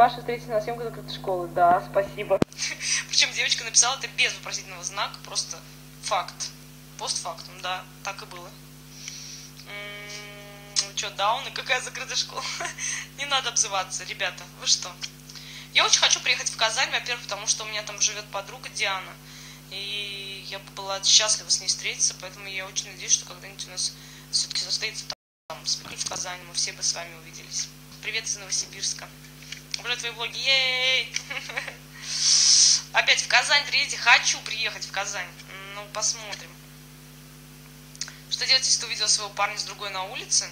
Паша встретился на съемках закрытой школы. Да, спасибо. Причем девочка написала это без вопросительного знака, просто факт. Постфактум, да, так и было. Что, дауны? Какая закрытая школа? Не надо обзываться, ребята, вы что? Я очень хочу приехать в Казань, во-первых, потому что у меня там живет подруга Диана, и я бы была счастлива с ней встретиться, поэтому я очень надеюсь, что когда-нибудь у нас все-таки состоится там в Казани, мы все бы с вами увиделись. Привет из Новосибирска. Обожаю твои влоги, ей! Опять в Казань приедете? Хочу приехать в Казань. Ну, посмотрим. Что делать, если ты увидела своего парня с другой на улице?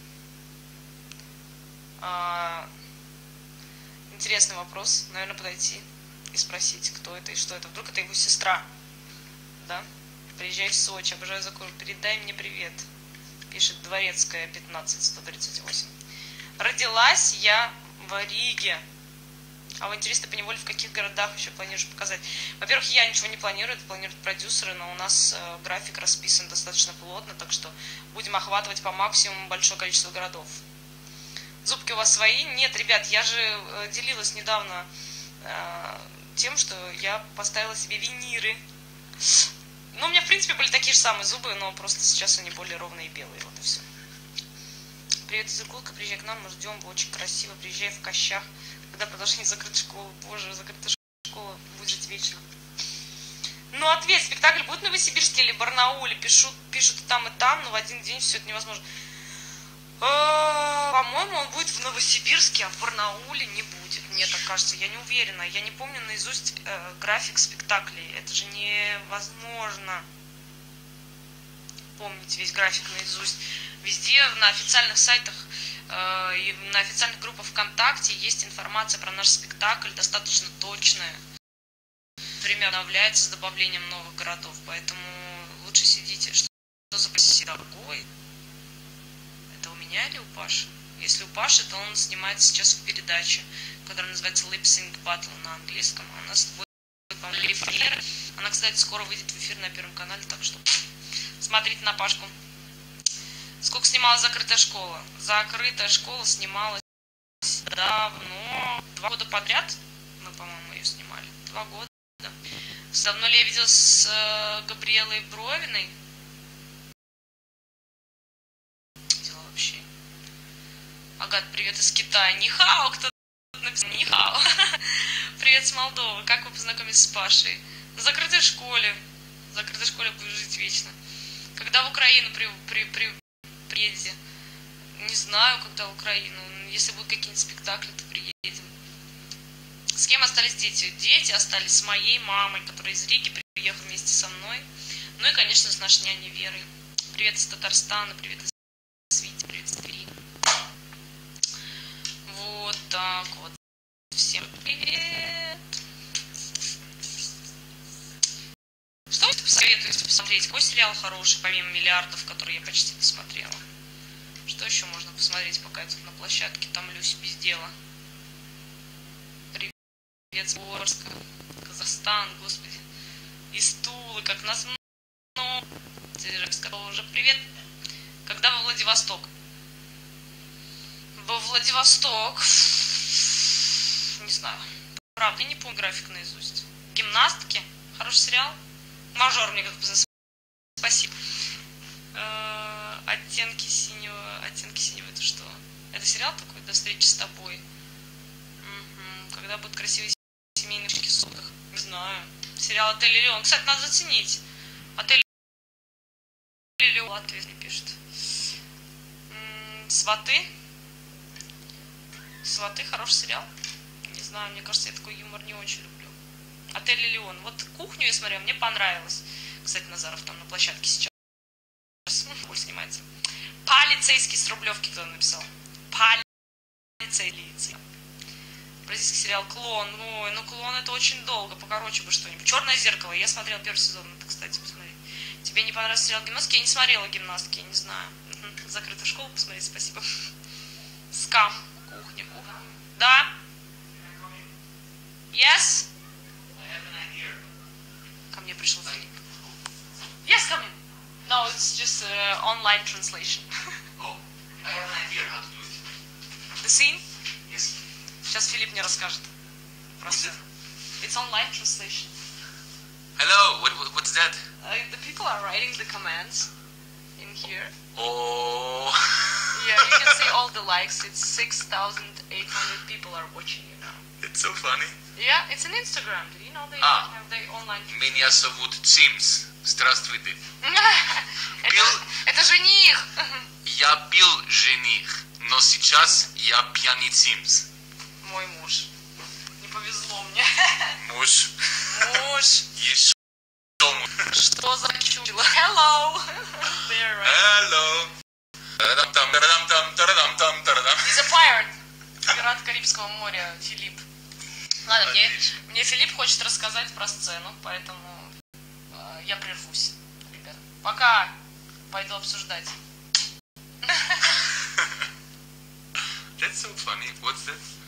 Интересный вопрос. Наверное, подойти и спросить, кто это и что это. Вдруг это его сестра. Да? Приезжай в Сочи, обожаю закон. Передай мне привет. Пишет Дворецкая, 15138. Родилась я в Риге. Авантюристы по неволе в каких городах еще планируешь показать? Во-первых, я ничего не планирую, это планируют продюсеры, но у нас график расписан достаточно плотно, так что будем охватывать по максимуму большое количество городов. Зубки у вас свои? Нет, ребят, я же делилась недавно тем, что я поставила себе виниры. Ну, у меня, в принципе, были такие же самые зубы, но просто сейчас они более ровные и белые, вот и все. Привет из Иркутска, приезжай к нам, мы ждем, очень красиво, приезжай в Кащах. Когда продолжение закрытой школы, боже, закрытая школа будет жить вечно. Ну, ответ, спектакль будет в Новосибирске или Барнауле? Пишут и там, но в один день все это невозможно. По-моему, он будет в Новосибирске, а в Барнауле не будет. Мне так кажется, я не уверена. Я не помню наизусть график спектаклей. Это же невозможно помнить весь график наизусть. Везде на официальных сайтах и на официальных группах ВКонтакте есть информация про наш спектакль, достаточно точная. Время обновляется с добавлением новых городов, поэтому лучше сидите. Что за дорогой? Это у меня или у Паши? Если у Паши, то он снимается сейчас в передаче, которая называется Lip Sync Battle на английском. У нас будет, по-моему, эфир. Она, кстати, скоро выйдет в эфир на Первом канале, так что смотрите на Пашку. Сколько снималась закрытая школа? Закрытая школа снималась давно. 2 года подряд мы, по-моему, ее снимали. 2 года. Давно ли я виделась с Габриэлой Бровиной? Дела вообще. Агат, привет из Китая. Нихао, кто написал? Нихао. Привет с Молдовы. Как вы познакомились с Пашей? На закрытой школе. В закрытой школе будет жить вечно. Когда в Украину приедете? Не знаю, когда в Украину. Если будут какие-нибудь спектакли, то приедем. С кем остались дети? Дети остались с моей мамой, которая из Риги приехала вместе со мной. Ну и, конечно, с нашей няней Верой. Привет из Татарстана, привет из Вити, привет из Твери. Вот так вот. Всем привет. Что вы посоветуете посмотреть? Какой сериал хороший, помимо «Миллиардов», который я почти досмотрела? Что еще можно посмотреть, пока я тут на площадке томлюсь без дела? Привет с Орска, Казахстан, господи. Из Тулы, как нас много. Сказал уже привет. Когда во Владивосток? Во Владивосток. Не знаю. Правда, я не помню график наизусть. Гимнастки. Хороший сериал. Мажор мне как-то. Спасибо. Оттенки синего. Оттенки синего это что? Это сериал такой? До встречи с тобой. Угу. Когда будут красивые семейные в суток? Не знаю. Сериал «Отель Элеон». Кстати, надо заценить. «Отель Элеон». Латвия не пишет. «Сваты». «Сваты» хороший сериал. Не знаю, мне кажется, я такой юмор не очень люблю. «Отель Элеон». Вот «Кухню» я смотрела, мне понравилось. Кстати, Назаров там на площадке сейчас. Пусть снимается. «Полицейский» с Рублевки кто написал. Полицейский. Бразильский сериал «Клон». Ой, ну «Клон» это очень долго, покороче бы что-нибудь. «Черное зеркало». Я смотрела первый сезон, это, кстати, посмотри. Тебе не понравился сериал «Гимнастки»? Я не смотрела «Гимнастки», я не знаю. Закрытую школу посмотреть, спасибо. «Скам». Кухня. Да? Yes? Ко мне пришел Филипп. Yes, come in. No, it's just online translation. Oh, I have an idea how to do it. The scene? Yes. Сейчас Филипп мне расскажет. Просто. It's online translation. Hello, what's that? The people are writing the comments in here. Oh. Yeah, you can see all the likes. It's 6,800 people are watching you now. It's so funny. Yeah, it's an Instagram. Do you know they Ah. have their online? Меня зовут Симс. Здравствуйте. Это жених. Я был жених, но сейчас я пьяный Симс. Мой муж. Не повезло мне. Муж. Муж. Еще муж. Что за чудило? Hello. There, right? Hello. Тарадам-там, тарадам-там, тарадам-там, тарадам. He's a pirate. Пират Карибского моря, Филипп. Ладно, мне Филипп хочет рассказать про сцену, поэтому я прервусь, ребята. Пока пойду обсуждать. That's so funny. What's that?